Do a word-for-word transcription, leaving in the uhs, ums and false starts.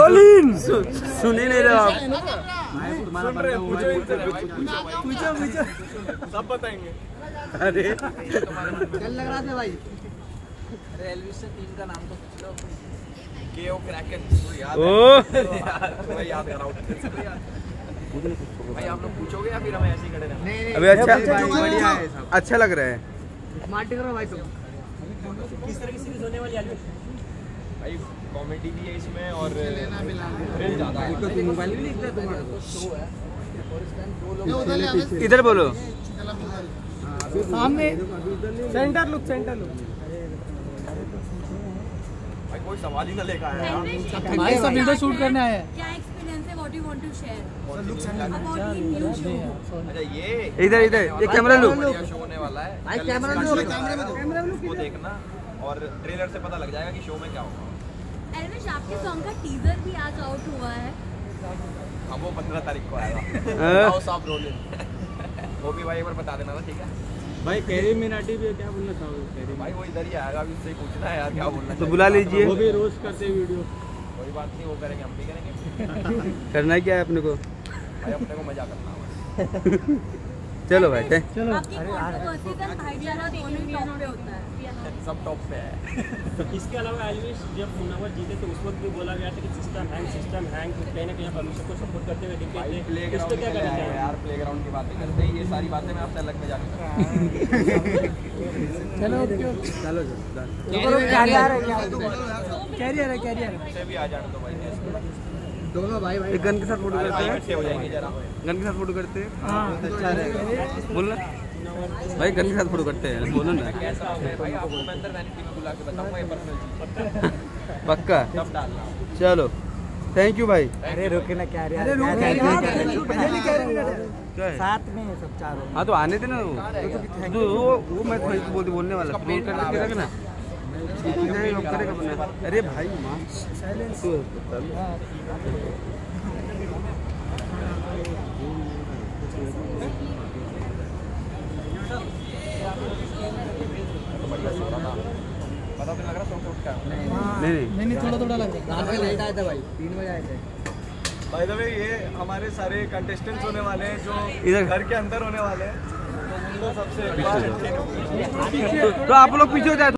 रोलिन सुन ही नहीं रहे आप। पूछो पूछो सब बताएंगे। अरे चल लग रहा था भाई। अरे एल्विस से टीम का नाम तो पूछ लो। केओ क्रैकन याद ओ मैं याद कर रहा हूँ। भाई आप लोग पूछोगे या फिर हम ऐसे ही खड़े रहें? नहीं नहीं अभी अच्छा बढ़िया है सब। अच्छा लग रहा है। स्मार्ट करो भाई तुम। किस तरह की सीरीज होने वाली है भाई? कॉमेडी भी है इसमें और थ्रिल ज्यादा है। तो मोबाइल भी दिख रहा है तुम्हारा तो शो है और इस टाइम दो लोग इधर बोलो सामने सेंटर लुक सेंटर लुक। भाई कोई सवाल ही ना लेकर आया यार। भाई सब वीडियो शूट करने आए हैं। क्या एक्सपीरियंस है? What you want to share अच्छा ये इधर इधर ये कैमरा लुक बढ़िया शो होने वाला है भाई। कैमरा लुक कैमरा लुक वो देखना और ट्रेलर से पता लग जाएगा कि शो में क्या होगा। एल्विश आपके सॉन्ग का टीजर भी आज आउट हुआ है। हाँ वो पंद्रह तारीख को आएगा। आओ साहब रोलिंग। वो भी भाई एक बार बता देना ना ठीक है भाई। कैरी मिनाटी भी क्या बोलना चाहोगे? भाई वो इधर ही आएगा अभी उससे पूछना है यार क्या बोलना तो बुला लीजिए। वो भी रोज करते वीडियो। कोई बात नहीं वो करेंगे हम भी करेंगे। करना क्या है अपने को? भाई अपने को मजा करना है। चलो भाई चलो आपकी कंट्रोवर्सी का भाईचारा दोनों ही टॉप पे होता है। सब टॉप पे है। इसके अलावा एल्विश जब मुन्नावर जीते तो उस वक्त भी बोला गया था कि सिस्टम हैंग सिस्टम हैंग कहीं ना कहीं आप हमेशा को सपोर्ट करते हुए दिखते थे। इस पे क्या कहना चाहिए यार? प्लेग्राउंड की बातें करते हैं ये सारी बातें मैं आपसे अलग में जाके चलो चलो कैरियर है कैरियर है कैरियर से भी आ जाने दो भाई। दोनों भाई भाई गन के साथ फोटो करते हैं। इकट्ठे हो जाएंगे जरा। गन के साथ फोटो करते हैं। बोल ना भाई गन के साथ फोटो करते हैं। बोलो ना कैसा हो गया भाई? आपको मैं अंदर वैनिटी में बुला के बताऊंगा ये पर्सनल चीज। पक्का तब डालना। चलो थैंक यू भाई। अरे रुके ना कैरियर अरे रुक साथ में है सब चारों। हाँ तो आने देना वो तो वो वो मैं बोल बोलने वाला फोन करके रखना। करेगा बना। अरे भाई साइलेंस पता तो लग रहा सौ फुट का। नहीं नहीं नहीं थोड़ा थोड़ा लग रहा है। रात में लाइट आया था भाई तीन बजे आए थे। बाय द वे ये हमारे सारे कंटेस्टेंट्स होने वाले हैं जो इधर घर के अंदर होने वाले हैं। तो उनको सबसे तो आप लोग पीछे हो जाए।